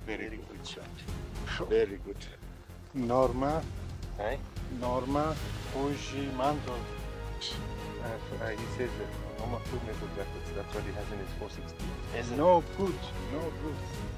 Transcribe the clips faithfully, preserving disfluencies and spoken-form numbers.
Very, very good. good shot. Very good. Norma, Eh? Norma, Fuji, Mantle. Uh, uh, he says that Norma two metal jackets, that's what he has in his four sixty. Is it? No good, no good.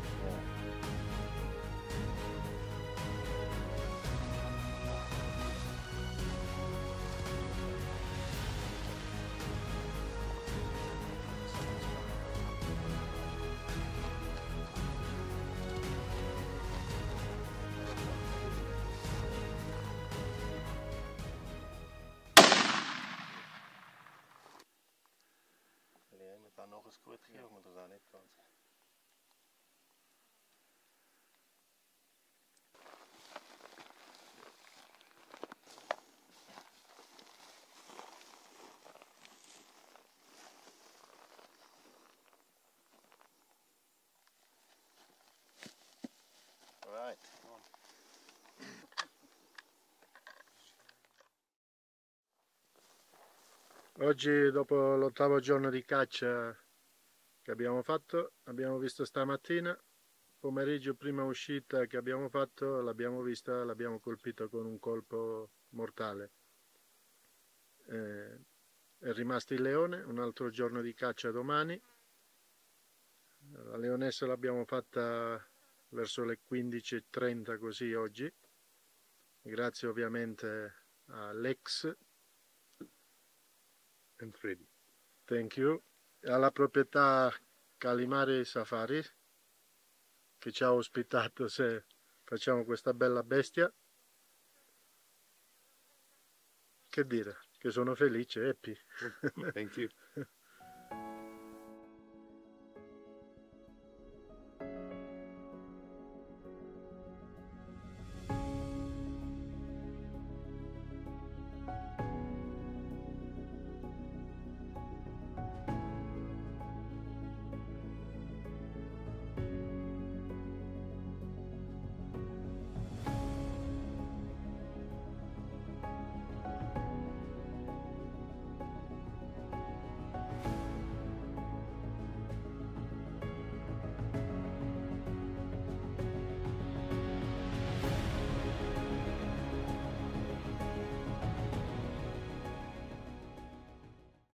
Je moet daar nog eens goed geven, maar er zijn niet kansen. Right. Oggi, dopo l'ottavo giorno di caccia che abbiamo fatto, abbiamo visto stamattina, pomeriggio, prima uscita che abbiamo fatto, l'abbiamo vista, l'abbiamo colpito con un colpo mortale. Eh, è rimasto il leone, un altro giorno di caccia domani. La leonessa l'abbiamo fatta verso le quindici e trenta così oggi, grazie ovviamente a Lex And Freddy. Thank you. Alla proprietà Calimari Safari che ci ha ospitato se facciamo questa bella bestia. Che dire, che sono felice, happy. Thank you.